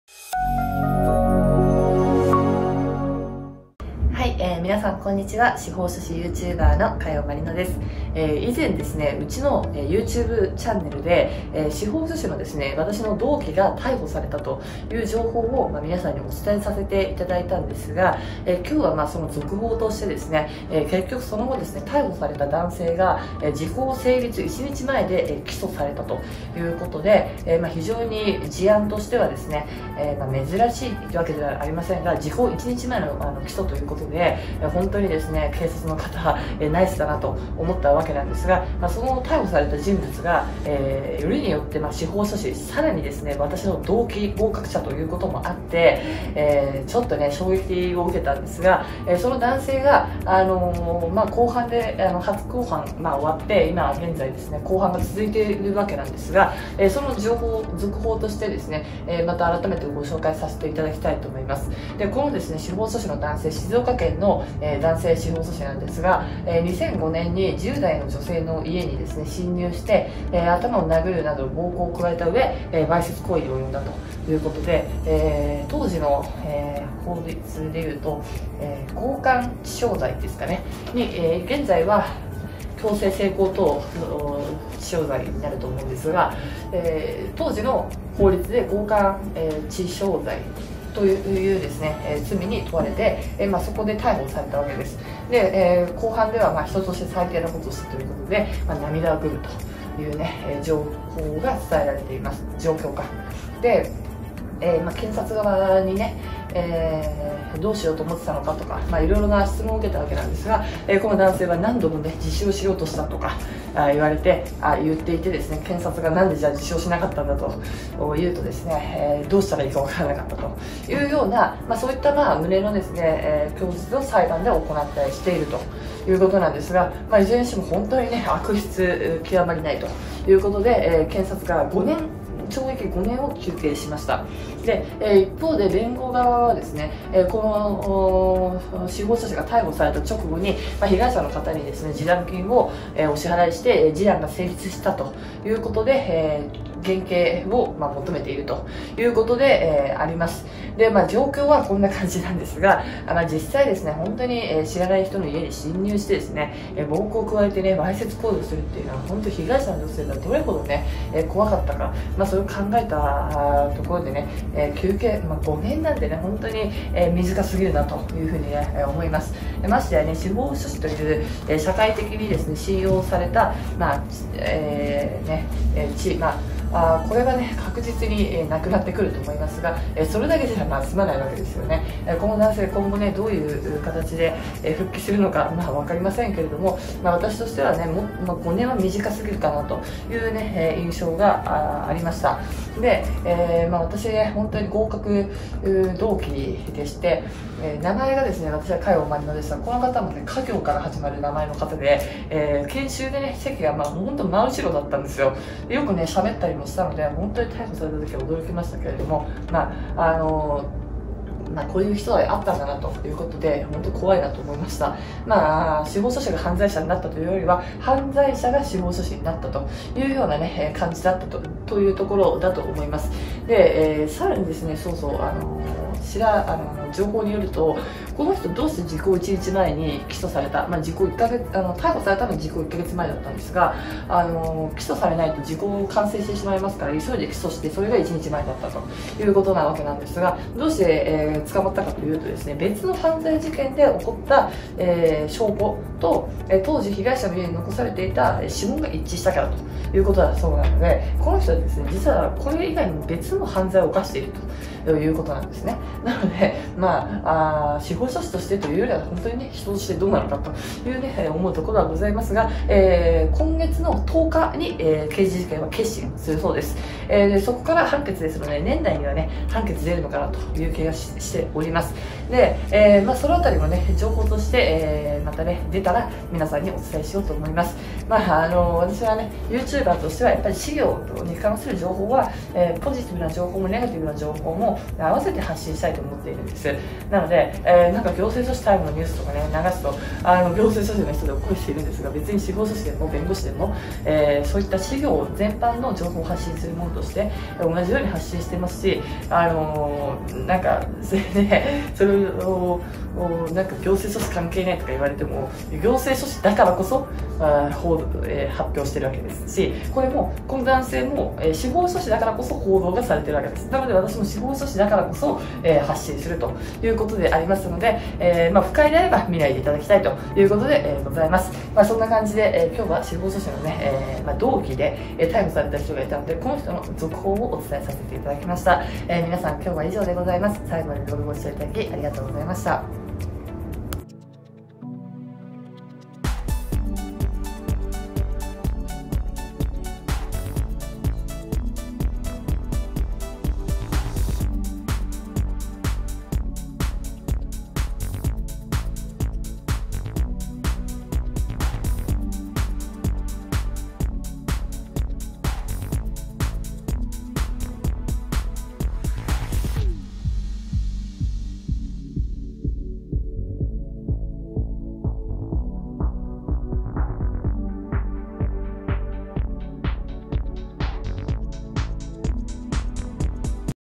皆さんこんにちは。司法書士 YouTuber の加代まりのです。以前ですね、うちの YouTube チャンネルで司法書士のですね、私の同期が逮捕されたという情報を皆さんにお伝えさせていただいたんですが、今日はその続報としてですね、結局その後ですね、逮捕された男性が時効成立1日前で起訴されたということで、非常に事案としてはですね、珍しいわけではありませんが、時効1日前の起訴ということで、本当にですね、警察の方、ナイスだなと思ったわけなんですが、その逮捕された人物が、よりによって司法書士、さらにですね、私の同期合格者ということもあって、ちょっとね、衝撃を受けたんですが、その男性が、後半で、初公判、終わって、今現在ですね、後半が続いているわけなんですが、その情報、続報としてですね、また改めてご紹介させていただきたいと思います。で、このですね、司法書士の男性、静岡県の男性司法書士なんですが、2005年に10代の女性の家にですね侵入して、頭を殴るなど暴行を加えた上、わいせつ行為を及んだということで、当時の、法律でいうと、強姦致傷罪ですかねに、現在は強制性交等致傷罪になると思うんですが、当時の法律で強姦、致傷罪というですね、罪に問われて、そこで逮捕されたわけです。で、後半では人として最低なことをしたということで、涙ぐむというね、情報が伝えられています。状況か。で、検察側にね、どうしようと思ってたのかとか、いろいろな質問を受けたわけなんですが、この男性は何度もね自首をしようとしたとか言っていてですね、検察がなんでじゃあ自首をしなかったんだと言うとですね、どうしたらいいか分からなかったというような、そういった胸のですね、供述を裁判で行ったりしているということなんですが、いずれにしても本当にね悪質極まりないということで、検察が懲役5年を求刑しました。で、一方で弁護側はですね、この司法書士が逮捕された直後に、被害者の方にですね示談金を、お支払いして示談が成立したということで、減刑を、求めているということで、あります。で、状況はこんな感じなんですが、実際ですね、本当に、知らない人の家に侵入してですね、暴行を加えてね、わいせつ行為をするっていうのは、本当に被害者の女性がどれほどね、怖かったか、それを考えたところでね、求刑、5年なんてね、本当に、短すぎるなというふうにね、思います。ましてやね、司法書士という、社会的にですね、信用された、これがね確実になくなってくると思いますが、それだけじゃ済まないわけですよね。この男性今後ねどういう形で復帰するのか分かりませんけれども、私としてはね5年は短すぎるかなというね印象がありました。で、私ね本当に合格同期でして、名前がですね、私は加代まりのですが、この方もね家業から始まる名前の方で、研修でね席が本当真後ろだったんですよ。よくね喋ったりもしたので、本当に逮捕された時は驚きましたけれども、こういう人はあったんだなということで、本当に怖いなと思いました。司法書士が犯罪者になったというよりは、犯罪者が司法書士になったというようなね、感じだったというところだと思います。で、さらにですね、情報によると、この人どうして時効1日前に起訴された、時効1ヶ月、逮捕されたのは時効1ヶ月前だったんですが、起訴されないと時効完成してしまいますから、急いで起訴して、それが1日前だったということなわけなんですが、どうして、捕まったかというとですね、別の犯罪事件で起こった、証拠と、当時被害者の家に残されていた指紋が一致したからということだそうなので、この人はですね、実はこれ以外にも別の犯罪を犯しているということなんですね。なので、司法書士としてというよりは本当にね人としてどうなのかというね思うところはございますが、今月の10日に、刑事事件は結審するそうです。でそこから判決ですので、年内にはね判決出るのかなという気がしております。で、そのあたりもね情報として、またね出たら皆さんにお伝えしようと思います。 私はね YouTuber としてはやっぱり事業に関する情報は、ポジティブな情報もネガティブな情報も合わせて発信したいと思っているんです。なので、なんか行政書士タイムのニュースとかね流すと行政書士の人で起こしているんですが、別に司法書士でも弁護士でも、そういった事業全般の情報を発信するものとして同じように発信してますし、なんかそれでそれをなんか行政書士関係ないとか言われても、行政書士だからこそ発表してるわけですし、これもこの男性も、司法書士だからこそ報道がされてるわけです。なので私も司法書士だからこそ、発信するということでありますので、不快であれば見ないでいただきたいということで、ございます。そんな感じで、今日は司法書士のね、同期で、逮捕された人がいたので、この人の続報をお伝えさせていただきました。皆さん今日は以上でございます。最後までご視聴いただきありがとうございました。